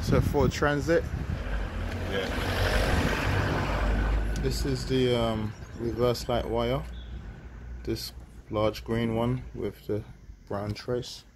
It's a Ford Transit. Yeah. This is the reverse light wire. This large green one with the brown trace.